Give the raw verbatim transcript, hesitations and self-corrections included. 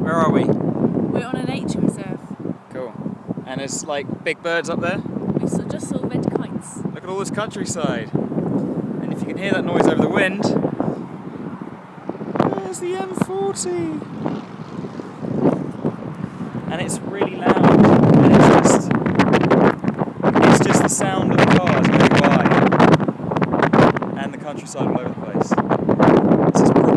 Where are we? We're on a nature reserve. Cool. And there's like big birds up there. We saw, just saw red kites. Look at all this countryside. And if you can hear that noise over the wind, there's the M forty. And it's really loud. And it's just, it's just the sound of the cars going by. And the countryside all over the place. This is